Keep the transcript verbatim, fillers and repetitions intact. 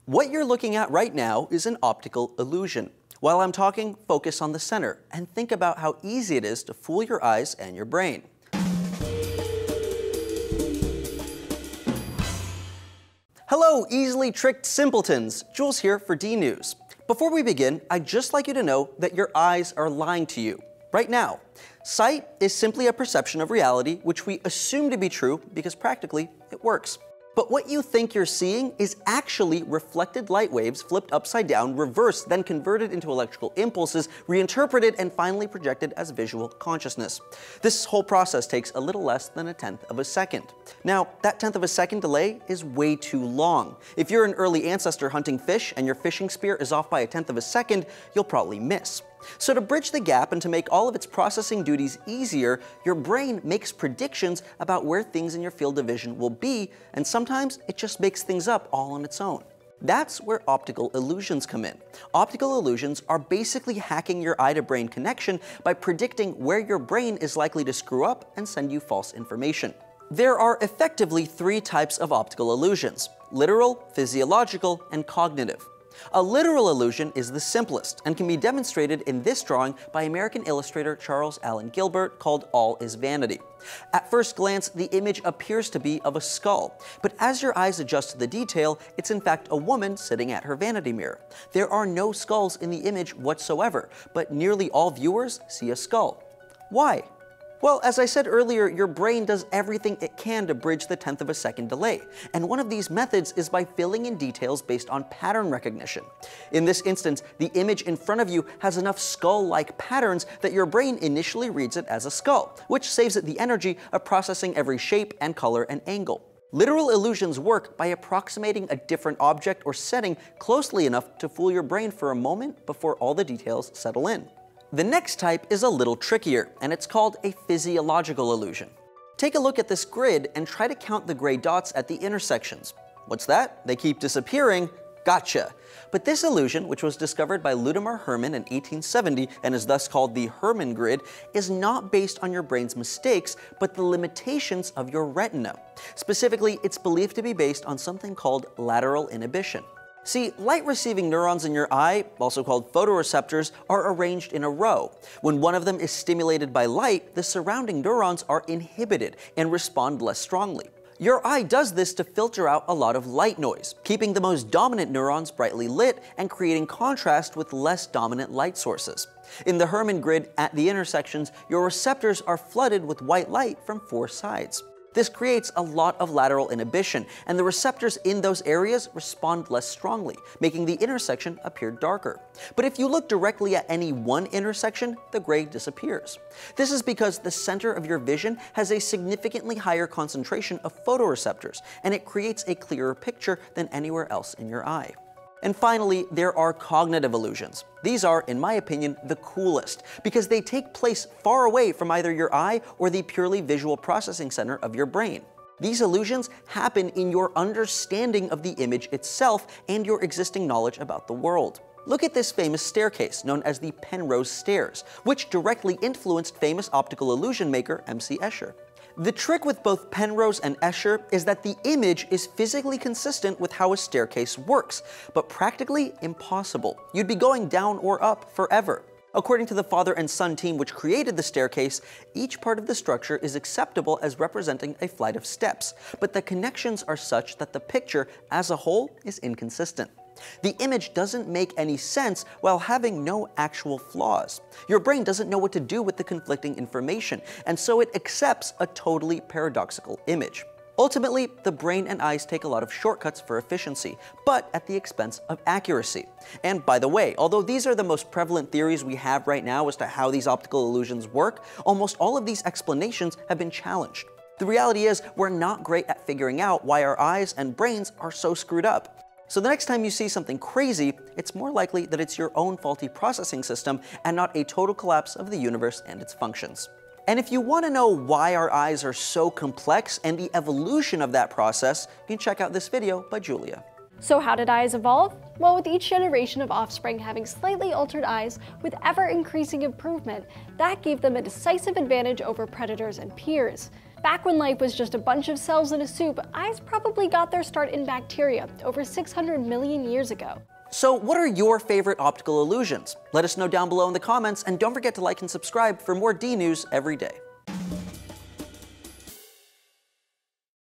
What you're looking at right now is an optical illusion. While I'm talking, focus on the center and think about how easy it is to fool your eyes and your brain. Hello, easily tricked simpletons. Jules here for D News. Before we begin, I'd just like you to know that your eyes are lying to you right now. Sight is simply a perception of reality which we assume to be true because practically it works. But what you think you're seeing is actually reflected light waves flipped upside down, reversed, then converted into electrical impulses, reinterpreted, and finally projected as visual consciousness. This whole process takes a little less than a tenth of a second. Now, that tenth of a second delay is way too long. If you're an early ancestor hunting fish and your fishing spear is off by a tenth of a second, you'll probably miss. So to bridge the gap and to make all of its processing duties easier, your brain makes predictions about where things in your field of vision will be, and sometimes it just makes things up all on its own. That's where optical illusions come in. Optical illusions are basically hacking your eye-to-brain connection by predicting where your brain is likely to screw up and send you false information. There are effectively three types of optical illusions: literal, physiological, and cognitive. A literal illusion is the simplest and can be demonstrated in this drawing by American illustrator Charles Allen Gilbert called All is Vanity. At first glance, the image appears to be of a skull, but as your eyes adjust to the detail, it's in fact a woman sitting at her vanity mirror. There are no skulls in the image whatsoever, but nearly all viewers see a skull. Why? Well, as I said earlier, your brain does everything it can to bridge the tenth of a second delay, and one of these methods is by filling in details based on pattern recognition. In this instance, the image in front of you has enough skull-like patterns that your brain initially reads it as a skull, which saves it the energy of processing every shape and color and angle. Literal illusions work by approximating a different object or setting closely enough to fool your brain for a moment before all the details settle in. The next type is a little trickier, and it's called a physiological illusion. Take a look at this grid and try to count the gray dots at the intersections. What's that? They keep disappearing? Gotcha! But this illusion, which was discovered by Ludimar Hermann in eighteen seventy and is thus called the Hermann grid, is not based on your brain's mistakes, but the limitations of your retina. Specifically, it's believed to be based on something called lateral inhibition. See, light-receiving neurons in your eye, also called photoreceptors, are arranged in a row. When one of them is stimulated by light, the surrounding neurons are inhibited and respond less strongly. Your eye does this to filter out a lot of light noise, keeping the most dominant neurons brightly lit and creating contrast with less dominant light sources. In the Hermann grid, at the intersections, your receptors are flooded with white light from four sides. This creates a lot of lateral inhibition, and the receptors in those areas respond less strongly, making the intersection appear darker. But if you look directly at any one intersection, the gray disappears. This is because the center of your vision has a significantly higher concentration of photoreceptors, and it creates a clearer picture than anywhere else in your eye. And finally, there are cognitive illusions. These are, in my opinion, the coolest, because they take place far away from either your eye or the purely visual processing center of your brain. These illusions happen in your understanding of the image itself and your existing knowledge about the world. Look at this famous staircase, known as the Penrose Stairs, which directly influenced famous optical illusion maker M C Escher. The trick with both Penrose and Escher is that the image is physically consistent with how a staircase works, but practically impossible. You'd be going down or up forever. According to the father and son team which created the staircase, each part of the structure is acceptable as representing a flight of steps, but the connections are such that the picture as a whole is inconsistent. The image doesn't make any sense while having no actual flaws. Your brain doesn't know what to do with the conflicting information, and so it accepts a totally paradoxical image. Ultimately, the brain and eyes take a lot of shortcuts for efficiency, but at the expense of accuracy. And by the way, although these are the most prevalent theories we have right now as to how these optical illusions work, almost all of these explanations have been challenged. The reality is, we're not great at figuring out why our eyes and brains are so screwed up. So the next time you see something crazy, it's more likely that it's your own faulty processing system and not a total collapse of the universe and its functions. And if you want to know why our eyes are so complex and the evolution of that process, you can check out this video by Julia. So how did eyes evolve? Well, with each generation of offspring having slightly altered eyes with ever-increasing improvement, that gave them a decisive advantage over predators and peers. Back when life was just a bunch of cells in a soup, eyes probably got their start in bacteria over six hundred million years ago. So what are your favorite optical illusions? Let us know down below in the comments, and don't forget to like and subscribe for more D news every day.